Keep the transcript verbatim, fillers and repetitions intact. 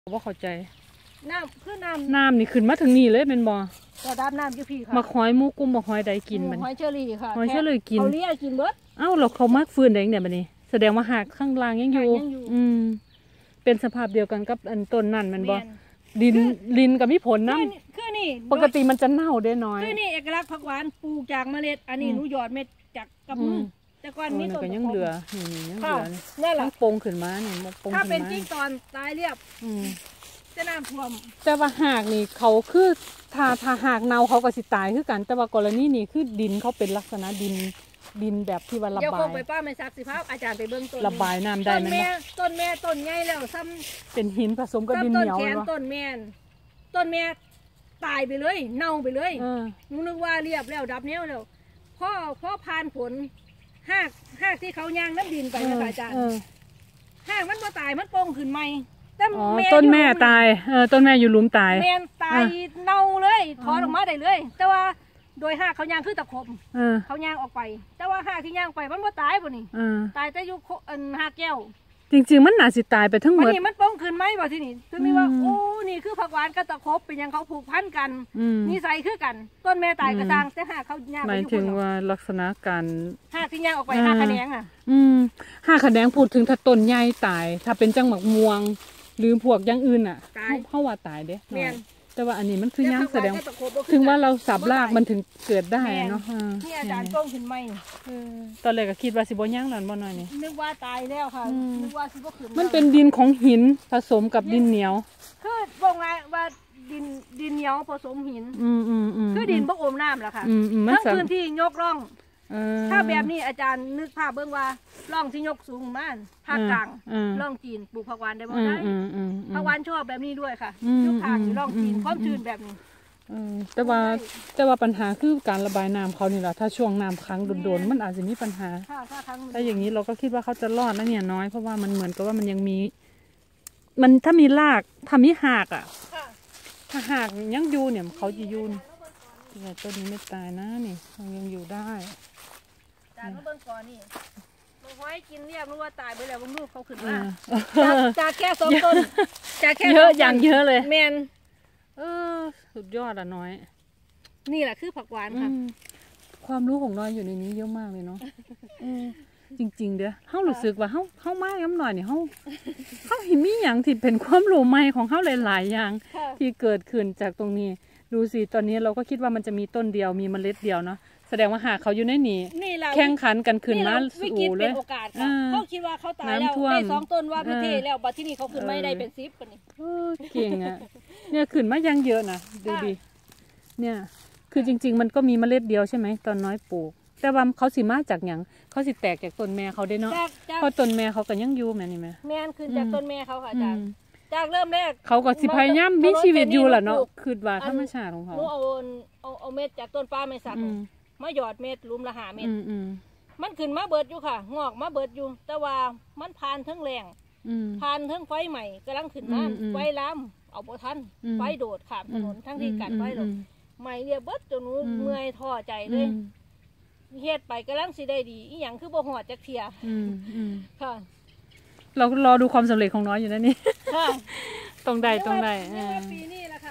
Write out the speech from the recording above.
ว่าเข้าใจน้ำคือน้ำน้ำนี่ขึ้นมาถึงนี่เลยเป็นบ่ระดับน้ำอยู่พี่ค่ะมาหอยมูกุ้มมาหอยใดกินมันหอยเชอรี่ค่ะหอยเชอรี่กินเขาเลี้ยกินเบิดเอ้าเราเขามากฟื้นแดงเนี่ยบัดนี้แสดงว่าหากข้างล่างยังอยู่อืมเป็นสภาพเดียวกันกับอันต้นนั่นมันบ่ดินดินกับมีผลนะคือนี่ปกติมันจะเน่าได้น้อยคือนี่เอกลักษณ์ผักหวานปลูกจากเมล็ดอันนี้หนูหยอดเม็ดจากกับมือแต่ก่อนมีต้นก็ยังเหลือนี่ยังเหลือนี่แหละปงขึ้นมาเนี่ยปงถ้าเป็นจริงตอนตายเรียบจะน้ำท่วมแต่ว่าหากนี่เขาคือถ้าถ้าหากเน่าเขาก็สิตายคือกันแต่ว่ากรณีนี้คือดินเขาเป็นลักษณะดินดินแบบที่ว่าระบายเดี๋ยวคงไปป้าไม่ซักสิภาพอาจารย์ไปเบื้องต้นระบายน้ำได้ไหมต้นแม่ต้นแม่ต้นใหญ่แล้วซ้ำเป็นหินผสมกับดินเหนียวต้นแขนต้นแม่ต้นแม่ตายไปเลยเน่าไปเลยหนูนึกว่าเรียบแล้วดับเนี้ยแล้วพ่อพ่อผ่านผลหากหากที่เขาย่างน้ำดินไปนะอาจารย์หากมันมาตายมันโป่งขึ้นใหม่ต้นแม่ตายเออต้นแม่อยู่หลุมตายแม่ตายเน่าเลยถอนออกมาได้เลยแต่ว่าโดยหากเขาย่างคือตะขบเขาย่างออกไปแต่ว่าหากที่ย่างไปมันมาตายป่ะนี่ตายแต่ยุคอันหากแก้วจริงๆมันน่าสิตายไปทั้งหมดนี่มันป้องขึ้นไหมบ่ที่นี่คือมีว่าโอ้นี่คือผักหวานกับตะขบเป็นยังเขาผูกพันกันนิสัยคือกันต้นแม่ตายกระซังแต่หากเขาย่างหมายถึงว่าลักษณะการหากที่ย่างออกไปหากขะแนงอ่ะอืมหากขะแนงพูดถึงถ้าต้นใหญ่ตายถ้าเป็นจังหมักม่วงหรือพวกอย่างอื่นอ่ะเขาว่าตายเด้แต่ว่าอันนี้มันคือย่างแสดงถึงว่าเราสับรากมันถึงเกิดได้เนาะนี่อาจารย์ป้องขึ้นไหมตอนแรกก็คิดว่าสิบ่ย่างนั่นบ่หน่อยนี่นึกว่าตายแล้วค่ะนึกว่าสิบ่ขึ้นมันเป็นดินของหินผสมกับดินเหนียวคือบอกไงว่าดินดินเหนียวผสมหินคือดินพวกอมน้ำแหละค่ะทั้งพื้นที่ยกร่องถ้าแบบนี้อาจารย์นึกภาพเบื้องว่าร่องที่ยกสูงมากภาคกลางร่องจีนปลูกผักหวานได้บ่ได้ผักหวานชอบแบบนี้ด้วยค่ะยกทางอยู่ร่องจีนความชื้นแบบนี้แต่ว่าแต่ว่าปัญหาคือการระบายน้ำเขานี่แหละถ้าช่วงน้ำค้างโดนๆมันอาจจะมีปัญหาถ้าอย่างนี้เราก็คิดว่าเขาจะรอดนะเนี่ยน้อยเพราะว่ามันเหมือนกับว่ามันยังมีมันถ้ามีรากถ้ามีหากอ่ะถ้าหากยังอยู่เนี่ยเขาจะอยู่แต่ต้นนี้ไม่ตายนะนี่ยังอยู่ได้จากเบื้องก่อนนี่บางคนกินเรียบรู้ว่าตายไปแล้วบางลูกเขาขึ้นมาจากแค่สองต้นจากแค่เยอะอย่างเยอะเลยแมนเออสุดยอดอ่ะน้อยนี่แหละคือผักหวานค่ะความรู้ของน้อยอยู่ในนี้เยอะมากเลยเนาะจริงๆเด้อเขารู้สึกว่าเขาเขามากย้ำหน่อยเนี่ยเขาเขาเห็นมีอย่างที่เป็นความรู้ใหม่ของเขาหลายๆอย่างที่เกิดขึ้นจากตรงนี้ดูสิตอนนี้เราก็คิดว่ามันจะมีต้นเดียวมีเมล็ดเดียวเนาะแสดงว่าหากเขาอยู่ในนี้แข่งขันกันขึ้นมาสู่เลยเขาคิดว่าเขาตายแล้วได้สองต้นว่าพิธีแล้วบัดที่นี่เขาขึ้นไม่ได้เป็นซิปคนนี้เก่งอ่ะเนี่ยขึ้นมายังเยอะนะดูดิเนี่ยคือจริงๆมันก็มีเมล็ดเดียวใช่ไหมตอนน้อยปลูกแต่ว่าเขาสิมาจากอย่างเขาสิแตกจากต้นแม่เขาได้เนาะเพราะต้นแม่เขาก็ยังอยู่แม่นี่ไหมแม่ขึ้นจากต้นแม่เขาค่ะจากจากเริ่มแรกเขาก็สิพยายามมีชีวิตอยู่แหละเนาะคือว่าธรรมชาติของเขาเอาเอาเอาเม็ดจากต้นป้าไม่สักมาหยอดเม็ดลุมละหาเม็ดมันขึ้นมาเบิดอยู่ค่ะงอกมาเบิดอยู่แต่ว่ามันผ่านทั้งแรงผ่านทั้งไฟใหม่กำลังขึ้นมาไฟล้ำเอาบ่ทันไฟโดดข้ามถนนทั้งที่กัดไฟลงใหม่เรียบเบิดจนหนูเมื่อยท้อใจเลยเฮ็ดไปกำลังสิได้ดีอีหยังคือบ่หอดจักเทียค่ะเรารอดูความสำเร็จของน้อยอยู่นะนี่ตรงใดตรงใดปีนี้แหละค่ะ